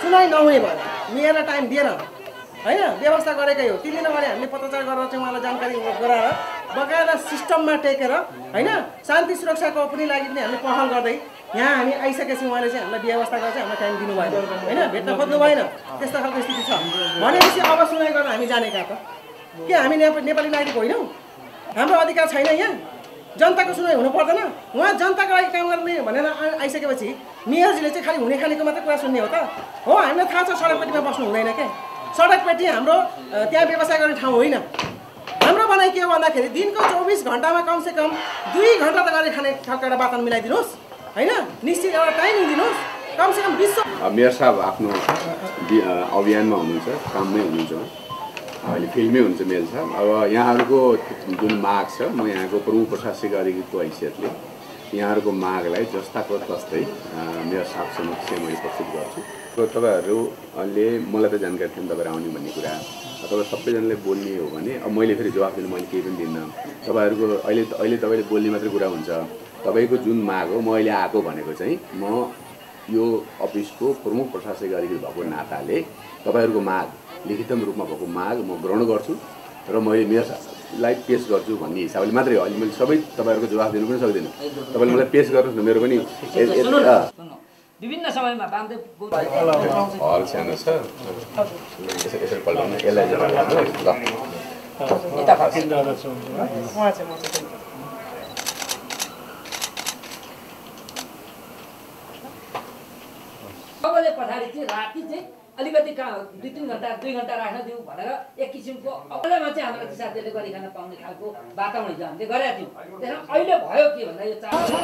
सुनाइ नहुने भयो मेयरलाई टाइम दिएन हैन व्यवस्था गरेकै हो 3 दिन अगाडि हामीले पत्रचार गरेर चाहिँ उहाँलाई जानकारी गराएर बकायदा सिस्टममा टेकेर हैन शान्ति सुरक्षाको पनि लागि पनि हामीले पहल गर्दै यहाँ हामी आइसकेपछि उहाँले चाहिँ हामीलाई व्यवस्था गरेर चाहिँ हामीलाई टाइम दिनु भएन हैन भेट्न खोज्नु भएन त्यस्तो खालको स्थिति छ भनेपछि अब सुनाइ गर्न हामी जानेका त के हामी नेपाली नागरिक होइनौँ हाम्रो अधिकार छैन यहाँ जनताको सुनाइ हुनु पर्दैन उहाँ जनताको लागि काम गर्ने भनेर आइसकेपछि मेयरजीले चाहिँ खालि हुने खानेको मात्रै कुरा सुन्ने हो त हो हामीलाई थाहा छ सडकपेटीमा बस्नु हुँदैन के सडकपेटी हाम्रो त्यहाँ व्यवसाय गर्ने ठाउँ होइन हाम्रो भनाइ के हो भन्दाखेरि दिनको 24 घण्टामा कमसेकम 2 घण्टा त गरी खाने खालको एउटा वातावरण मिलाइदिनुहोस् हैन निश्चित एउटा टाइमिङ दिनुहोस् कमसेकम 20 मेयर साहब आफ्नो अभियानमा हुनुहुन्छ काममै हुनुहुन्छ अहिले फिल्डमै हुनुहुन्छ मेयर साहब अब यहाँहरूको जुन माग छ म यहाँको प्रमुख प्रशासनिक अधिकारीको हैसियतले यहाँहरूको मागलाई जस्ताको तस्तै मेयर साहब समक्ष मैले प्रस्तुत गर्छु तपाईहरुले मलाई त जानकारी थिएन तपाईहरु आउने भन्ने कुरा तपाईहरु सबैजनाले बोल्ने हो भने अब मैले फेरि जवाफ दिनु मैले केही पनि दिन्न तपाईहरुको अहिले तपाईले बोल्ने मात्रै कुरा हुन्छ तपाईको जुन माग हो म अहिले आएको भनेको चाहिँ म यो अफिसको प्रमुख प्रशासनिक अधिकारी भएको नाताले तपाईहरुको माग लिखित रूपमा भएको माग म ग्रहण गर्छु र मैले मेयर साहबलाई पेश गर्छु भन्ने हिसाबले मात्रै हो अहिले मैले सबै तपाईहरुको जवाफ दिनु पनि सक्दिनँ तपाईले मलाई पेश गर्नुहोस् न मेरो पनि विभिन्न समयमा बामदेव हल सानो छ यसरी पल्टाउनु यसलाई जवाफ गर्नुहोस् सबैले पछाडि चाहिँ राति चाहिँ अलिकति 2-3 घण्टा 2 घण्टा राख्न दिउँ भनेर एक किसिमको अबलामा चाहिँ हाम्रो साथीहरूले गरी खान पाउने खालको वातावरण हिजो हामीले गरेका थियौँ त्यसमा अहिले भयो के भन्दा यो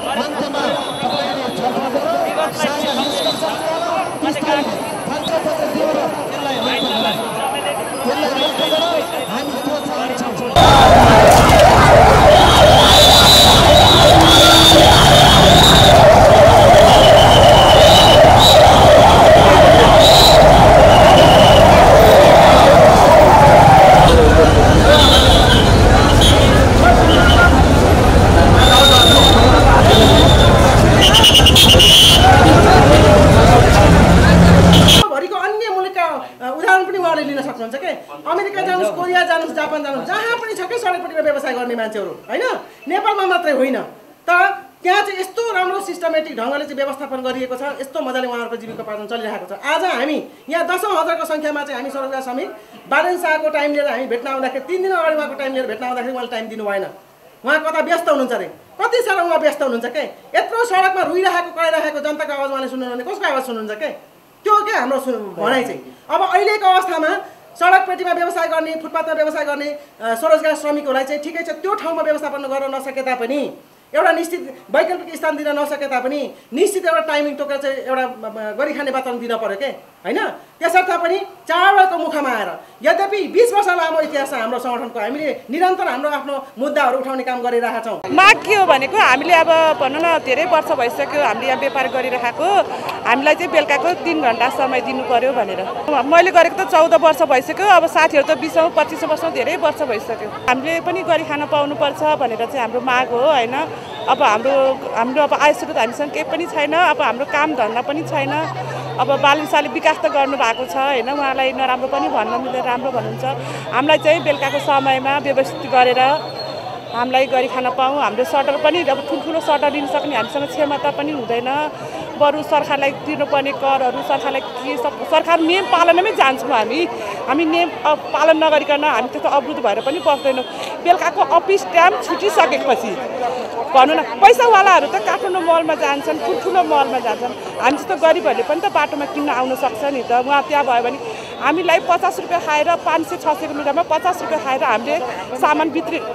अमेरिका जानुस् कोरिया जानुस् जापान जानुस् जहाँ पनि छ के सडकपट्टिमा व्यवसाय गर्ने मान्छेहरू हैन नेपालमा मात्रै होइन तर त्यहाँ चाहिँ यस्तो राम्रो सिस्टमेटिक ढङ्गले चाहिँ व्यवस्थापन गरिएको छ यस्तो मजाले उहाँहरूको जीविकोपार्जन चलिरहेको छ आज हामी यहाँ 10,000को संख्यामा चाहिँ हामी सरोजगार श्रमिक बारेन शाहको टाइम लिएर हामी भेट्न आउँदाखेरि 3 दिन अगाडि उहाँको टाइम लिएर भेट्न आउँदाखेरि उहाँले टाइम दिनु भएन उहाँ कता व्यस्त हुनुहुन्छ रे कति साह्रो उहाँ व्यस्त हुनुहुन्छ के यत्रो सडकमा रुइरहेको कराइरहेको जनताको आवाज उहाँले सुन्नुहुन्छ कसको आवाज सुन्नुहुन्छ के त्यो के हाम्रो भनाइ चाहिँ अब अहिलेको अवस्थामा सडकपेटीमा व्यवसाय गर्ने फुटपाथमा व्यवसाय गर्ने स्वरोजगार श्रमिकहरूलाई चाहिँ ठिकै छ त्यो ठाउँमा व्यवस्थापन गर्न नसके तापनि एउटा निश्चित वैकल्पिक स्थान दिन नसके तापनि निश्चित एउटा टाइमिङ तोकेर चाहिँ एउटा गरिखाने वातावरण दिन पर्यो के हैन त्यसर्थ पनि चाडबाडको मुखमा आएर यद्यपि 20 वर्ष लामो इतिहास छ हाम्रो संगठनको हामीले निरन्तर हाम्रो आफ्नो मुद्दाहरू उठाउने काम गरिरहेका छौँ माग के हो भनेको हामीले अब भन्नु न धेरै वर्ष भइसक्यो हामीले यहाँ व्यापार गरिरहेको हामीलाई चाहिँ बेलुकाको 3 घण्टा समय दिनु पर्यो भनेर मैले गरेको त 14 वर्ष भइसक्यो अब साथीहरू त 20-25 वर्ष धेरै वर्ष भइसक्यो हामीले पनि गरी खान पाउनु पर्छ भनेर चाहिँ हाम्रो माग हो हैन अब हाम्रो अब आय स्रोत हामीसँग केही पनि छैन अब हाम्रो काम धन्दा पनि छैन अब बालुसाले विकास त गर्नु भएको छ हैन उहाँलाई नराम्रो पनि भन्न मिल्दैन राम्रो भन्नुहुन्छ हामीलाई चाहिँ बेलुकाको समयमा व्यवस्थित गरेर हामीलाई गरी खान पाऊँ हाम्रो सटर पनि अब ठुल्ठुलो सटर दिन सक्ने हामीसँग क्षमता पनि हुँदैन बरु सरकारलाई दिनुपर्ने करहरू सरकारलाई के सरकार नियम पालनमै जान्छौँ हामी नियम पालन नगरिकन हामी त्यस्तो अवरुद्ध भएर पनि बस्दैनौँ बेलुकाको अफिस टाइम छुटिसकेपछि भनौँ न पैसावालाहरू त काठमाडौँ मलमा जान्छन् ठुल्ठुलो मलमा जान्छन् हामी जस्तो गरिबहरूले पनि त बाटोमा किन्न आउन सक्छ नि त उहाँ त्यहाँ भयो भने हामीलाई 50 रुपियाँ खाएर 500-600 रुपियाँमा 50 रुपियाँ खाएर हामीले सामान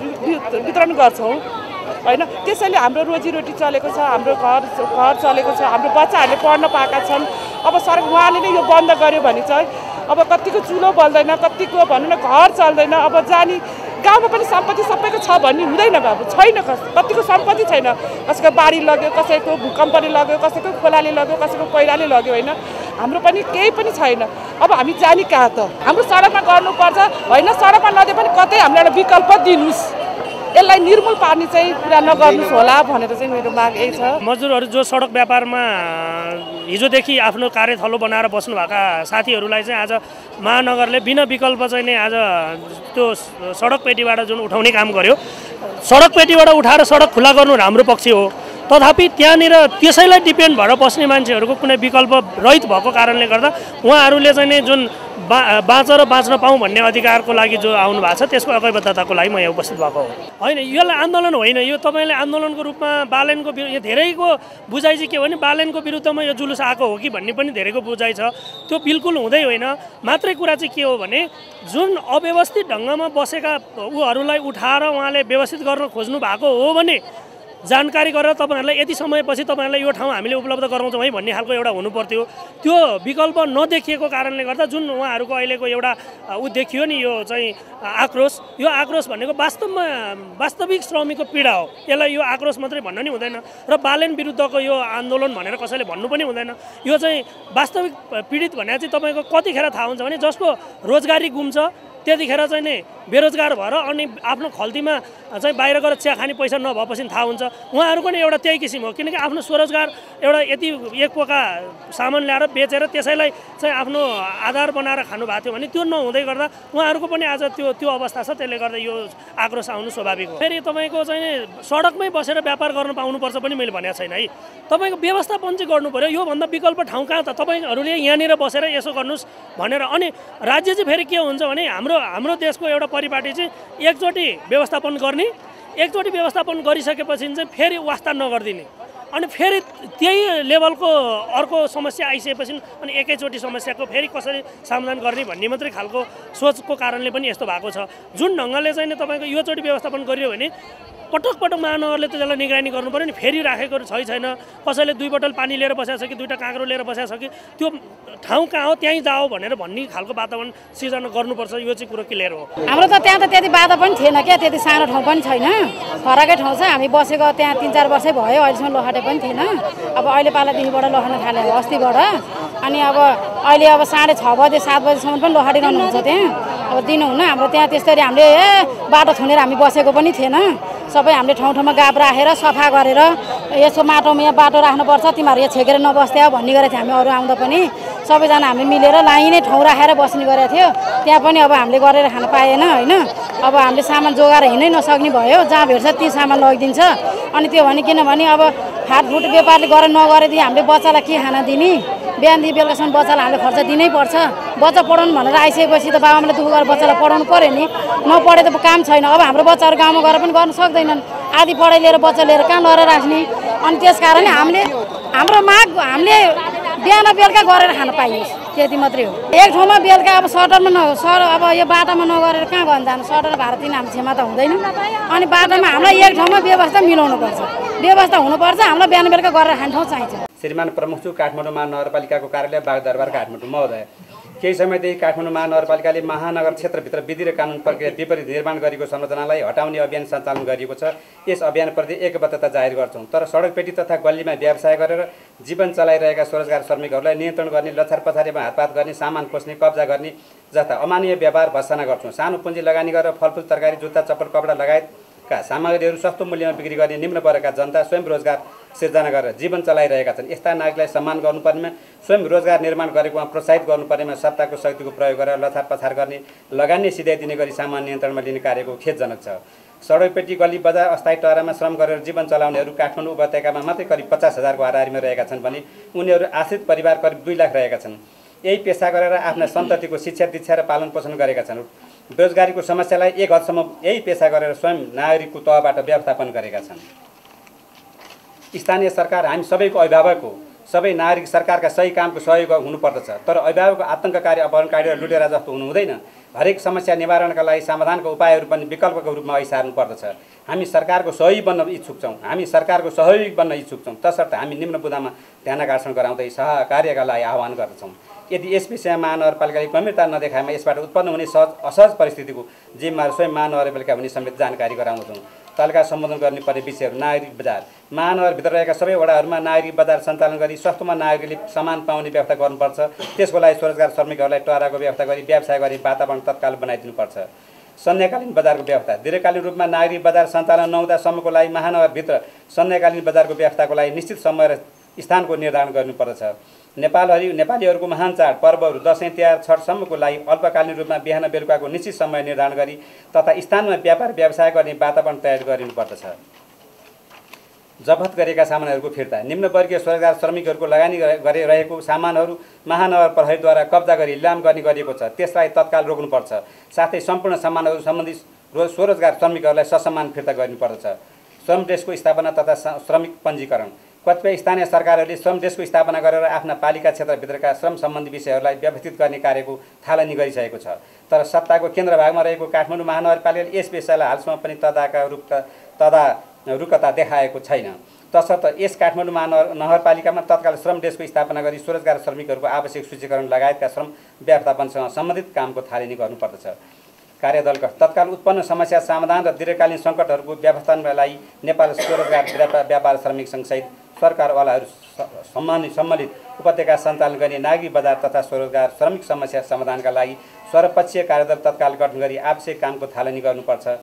वितरण गर्छौँ हैन त्यसैले हाम्रो रोजीरोटी चलेको छ हाम्रो घर चलेको छ हाम्रो बच्चाहरूले पढ्न पाएका छन् अब सरकार उहाँले नै यो बन्द गर्यो भने चाहिँ अब कतिको चुलो बल्दैन कतिको भनौँ न घर चल्दैन अब जानी गाउँमा पनि सम्पत्ति सबैको छ भन्ने हुँदैन बाबु छैन कतिको सम्पत्ति छैन कसैको बाढी लग्यो कसैको भूकम्पले लग्यो कसैको खोलाले लग्यो कसैको पहिराले लग्यो हैन हाम्रो पनि केही पनि छैन अब हामी जानी कहाँ त हाम्रो सडकमा गर्नुपर्छ हैन सडकमा नदिए पनि कतै हामीलाई एउटा विकल्प दिनुस् यसलाई निर्मूल पार्ने चाहिँ कुरा नगर्नुहोस् होला भनेर चाहिँ मेरो माग यही छ। मजदुरहरू जो सडक व्यापारमा हिजोदेखि आफ्नो कार्यथलो बनाएर बस्नुभएका साथीहरूलाई चाहिँ आज महानगरले बिना विकल्प चाहिँ नै आज त्यो सडक पेटीबाट जुन उठाउने काम गर्यो, सडक पेटीबाट उठाएर सडक खुला गर्नु हाम्रो पक्ष हो। तथापि त्यहाँनिर त्यसैलाई डिपेन्ड भएर बस्ने मान्छेहरूको कुनै विकल्प रहित भएको कारणले गर्दा उहाँहरूले चाहिँ नि जुन बाँचेर बाँच्न पाऊँ भन्ने अधिकारको लागि जो आउनु भएको छ त्यसको एकैबद्धताको लागि म यहाँ उपस्थित भएको हो। होइन, यसलाई आन्दोलन होइन, यो तपाईँले आन्दोलनको रूपमा बालेनको यो धेरैको बुझाइ चाहिँ के हो भने बालेनको विरुद्धमा यो जुलुस आएको हो कि भन्ने पनि धेरैको बुझाइ छ। त्यो बिल्कुल हुँदै होइन। मात्रै कुरा चाहिँ के हो भने जुन अव्यवस्थित ढङ्गमा बसेका उहरूलाई उठाएर उहाँले व्यवस्थित गर्न खोज्नु भएको हो भने जानकारी गरेर तपाईँहरूलाई यति समयपछि तपाईँहरूलाई यो ठाउँ हामीले उपलब्ध गराउँछौँ है भन्ने खालको एउटा हुनुपर्थ्यो। त्यो विकल्प नदेखिएको कारणले गर्दा जुन उहाँहरूको अहिलेको एउटा देखियो नि यो चाहिँ आक्रोश, यो आक्रोश भनेको वास्तवमा वास्तविक श्रमिकको पीडा हो। यसलाई यो आक्रोश मात्रै भन्न नि हुँदैन र बालेन विरुद्धको यो आन्दोलन भनेर कसैले भन्नु पनि हुँदैन। यो चाहिँ वास्तविक पीडित भने चाहिँ तपाईँको कतिखेर थाहा हुन्छ भने जसको रोजगारी गुम्छ त्यतिखेर चाहिँ नि बेरोजगार भएर अनि आफ्नो खल्तीमा चाहिँ बाहिर गएर चिया खाने पैसा नभएपछि थाहा हुन्छ। उहाँहरूको नि एउटा त्यही किसिम हो, किनकि आफ्नो स्वरोजगार एउटा यति एक पोका सामान ल्याएर बेचेर त्यसैलाई चाहिँ आफ्नो आधार बनाएर खानु भएको थियो भने त्यो नहुँदै गर्दा उहाँहरूको पनि आज त्यो अवस्था छ। त्यसले गर्दा यो आक्रोश आउनु स्वाभाविक हो। फेरि तपाईँको चाहिँ सडकमै बसेर व्यापार गर्न पाउनुपर्छ पनि मैले भनेको छैन है। तपाईँको व्यवस्थापन चाहिँ गर्नु पऱ्यो। योभन्दा विकल्प ठाउँ कहाँ त? तपाईँहरूले यहाँनिर बसेर यसो गर्नुहोस् भनेर। अनि राज्य चाहिँ फेरि के हुन्छ भने हाम्रो देशको एउटा परिपाटी चाहिँ एकचोटि व्यवस्थापन गर्ने, एकचोटि व्यवस्थापन गरिसकेपछि चाहिँ फेरि वास्ता नगरिदिने, अनि फेरि त्यही लेभलको अर्को समस्या आइसकेपछि अनि एकैचोटि समस्याको फेरि कसरी समाधान गर्ने भन्ने मात्रै खालको सोचको कारणले पनि यस्तो भएको छ। जुन ढङ्गले चाहिँ तपाईँको योचोटि व्यवस्थापन गरियो भने पटक महानगरले त त्यसलाई निगरानी गर्नु पऱ्यो नि। फेरि राखेको छैन, कसैले 2 बोतल पानी लिएर बसेको छ कि 2टा काँक्रो लिएर बसेको छ कि त्यो ठाउँ कहाँ हो त्यहीँ जाओ भनेर भन्ने खालको वातावरण सिर्जना गर्नुपर्छ। यो चाहिँ कुरो क्लियर हो। हाम्रो त त्यहाँ त त्यति बाधा पनि थिएन क्या, त्यति सानो ठाउँ पनि छैन, फरकै ठाउँ छ। हामी बसेको त्यहाँ 3-4 वर्षै भयो, अहिलेसम्म लोहाटे पनि थिएन। अब अहिले पालादेखिबाट लोहाट्न थाल्यो अस्तिबाट। अनि अब अहिले अब 6:30 बजे 7 बजेसम्म पनि लोहाटिरहनुहुन्छ त्यहाँ। अब दिनुहुन्न, हाम्रो त्यहाँ त्यस्तरी हामीले बाटो थुनेर हामी बसेको पनि थिएन। सबै हामीले ठाउँ गाप राखेर सफा गरेर यसो माटोमा यहाँ बाटो राख्नुपर्छ, तिमीहरू यहाँ छेकेर नबस्थे भन्ने गरेको थियो। हामी अरू आउँदा पनि सबैजना हामी मिलेर लाइनै ठाउँ राखेर बस्ने गरेको थियो। त्यहाँ पनि अब हामीले गरेर खान पाएन होइन। अब हामीले सामान जोगाएर हिँड्नै नसक्ने भयो, जहाँ भेट्छ त्यही सामान लगिदिन्छ। अनि त्यो भने किनभने अब फाटफुट व्यापारले गरेर नगरेदेखि हामीले बच्चालाई के खाना दिने? बिहानदेखि बेलुकासम्म बच्चालाई हामीले खर्च दिनै पर्छ। बच्चा पढाउनु भनेर आइसकेपछि त बाबाआमाले दुःख गरेर बच्चालाई पढाउनु पऱ्यो नि। नपढे त काम छैन। अब हाम्रो बच्चाहरू गाउँमा गएर पनि गर्न सक्दैनन्। आधी पढाइ लिएर बच्चा लिएर कहाँ लगेर राख्ने? अनि त्यस कारण हामीले हाम्रो माग हामीले बिहान बेलुका गरेर खान पाइयोस्, त्यति मात्रै हो। एक ठाउँमा बेलुका अब सटरमा अब यो बाटामा नगरेर कहाँ गर्न जानु? सटर भाडा तिन हाम्रो क्षमता हुँदैन। अनि बाटामा हामीलाई एक ठाउँमा व्यवस्था मिलाउनुपर्छ, व्यवस्था हुनुपर्छ। हामीलाई बिहान बेलुका गरेर खाने ठाउँ चाहिन्छ। श्रीमान प्रमुख काठमाडौँ महानगरपालिकाको कार्यालय बागदरबार काठमाडौँ महोदय। केही समयदेखि काठमाडौँ महानगरपालिकाले महानगर क्षेत्रभित्र विधि र कानुन प्रक्रिया विपरीत निर्माण गरेको संरचनालाई हटाउने अभियान सञ्चालन गरिएको छ। यस अभियानप्रति एकबद्धता जाहेर गर्छौँ। तर सडकपेटी तथा गल्लीमा व्यवसाय गरेर जीवन चलाइरहेका स्वरोजगार श्रमिकहरूलाई नियन्त्रण गर्ने, लछार पछारीमा हातपात गर्ने, सामान खोज्ने, कब्जा गर्ने जस्ता अमानवीय व्यवहार भर्सना गर्छौँ। सानो पुँजी लगानी गरेर फलफुल, तरकारी, जुत्ता, चप्पल, कपडा लगायतका सामग्रीहरू सस्तो मूल्यमा बिक्री गर्ने निम्न वर्गका जनता स्वयं रोजगार सिर्जना गरेर जीवन चलाइरहेका छन्। यस्ता नागरिकलाई सम्मान गर्नुपर्नेमा, स्वयं रोजगार निर्माण गरेकोमा प्रोत्साहित गर्नुपर्नेमा सत्ताको शक्तिको प्रयोग गरेर लछार पछार गर्ने, लगानी सिधाइदिने गरी सामान नियन्त्रणमा लिने कार्यको खेदजनक छ। सडकपेटी, गल्ली, बजार, अस्थायी टहरामा श्रम गरेर जीवन चलाउनेहरू काठमाडौँ उपत्यकामा मात्रै करिब 50,000को हाराहारीमा रहेका छन् भने उनीहरू आश्रित परिवार करिब 2 लाख रहेका छन्। यही पेसा गरेर आफ्ना सन्ततिको शिक्षा, दीक्षा र पालन पोषण गरेका छन्। बेरोजगारीको समस्यालाई एक हदसम्म यही पेसा गरेर स्वयं नागरिकको तहबाट व्यवस्थापन गरेका छन्। स्थानीय सरकार हामी सबैको अभिभावक हो। सबै नागरिक सरकारका सही कामको सहयोग हुनुपर्दछ। तर अभिभावकको आतङ्ककारी, अपहरणकारी र लुटेरा जस्तो हुनु हुँदैन। हरेक समस्या निवारणका लागि समाधानका उपायहरू पनि विकल्पको रूपमा अघि पर्दछ। हामी सरकारको सहयोगी बन्न इच्छुक छौँ। हामी सरकारको सहयोगी बन्न इच्छुक छौँ, तसर्थ हामी निम्न बुँदामा ध्यानाकर्षण गराउँदै सहकार्यका लागि आह्वान गर्दछौँ। यदि यस विषयमा महानगरपालिकाले गम्भीरता नदेखाएमा यसबाट उत्पन्न हुने असहज परिस्थितिको जिम्मेवार स्वयं महानगरपालिका हुने समेत जानकारी गराउँदछौँ। तत्काल सम्बोधन गर्ने पर्ने विषयहरू: नागरिक बजार। महानगरभित्र रहेका सबै वडाहरूमा नागरिक बजार सञ्चालन गरी सस्तोमा नागरिकले सामान पाउने व्यवस्था गर्नुपर्छ। त्यसको लागि स्वरोजगार श्रमिकहरूलाई टहराको व्यवस्था गरी व्यवसाय गर्ने वातावरण तत्काल बनाइदिनुपर्छ। सन्ध्याकालीन बजारको व्यवस्था दीर्घकालीन रूपमा नागरिक बजार सञ्चालन नहुँदासम्मको लागि महानगरभित्र सन्ध्याकालीन बजारको व्यवस्थाको लागि निश्चित समय र स्थानको निर्धारण गर्नुपर्दछ। नेपालीहरूको महान चाड पर्वहरू दसैँ तिहार छठसम्मको लागि अल्पकालीन रूपमा बिहान बेलुकाको निश्चित समय निर्धारण गरी तथा स्थानमा व्यापार व्यवसाय गर्ने वातावरण तयार गरिनुपर्दछ। जफत गरेका सामानहरूको फिर्ता निम्नवर्गीय स्वरोजगार श्रमिकहरूको लगानी गरिरहेको सामानहरू महानगर प्रहरीद्वारा कब्जा गरी लिलाम गर्ने गरिएको छ, त्यसलाई तत्काल रोक्नुपर्छ। साथै सम्पूर्ण सामानहरू सम्बन्धित स्वरोजगार श्रमिकहरूलाई ससम्मान फिर्ता गर्नुपर्दछ। श्रम डेस्कको स्थापना तथा श्रमिक पञ्जीकरण कतिपय स्थानीय सरकारहरूले श्रम डेस्कको स्थापना गरेर आफ्ना पालिका क्षेत्रभित्रका श्रम सम्बन्धी विषयहरूलाई व्यवस्थित गर्ने कार्यको थालनी गरिसकेको छ, तर सत्ताको केन्द्र भागमा रहेको काठमाडौँ महानगरपालिकाले यस विषयलाई हालसम्म पनि तदारुकता देखाएको छैन। तसर्थ यस काठमाडौँ महानगरपालिकामा तत्काल श्रम डेस्कको स्थापना गरी स्वरोजगार श्रमिकहरूको आवश्यक सूचीकरण लगायतका श्रम व्यवस्थापनसँग सम्बन्धित कामको थालनी गर्नुपर्दछ। कार्यदलका तत्काल उत्पन्न समस्या समाधान र दीर्घकालीन सङ्कटहरूको व्यवस्थापनका लागि नेपाल स्वरोजगार व्यापार श्रमिक सङ्घसहित सरकारवालाहरू सम्मिलित उपत्यका सञ्चालन गर्ने नागरिक बजार तथा स्वरोजगार श्रमिक समस्या समाधानका लागि सर्वपक्षीय कार्यदल तत्काल गठन गरी आवश्यक कामको थालनी गर्नुपर्छ।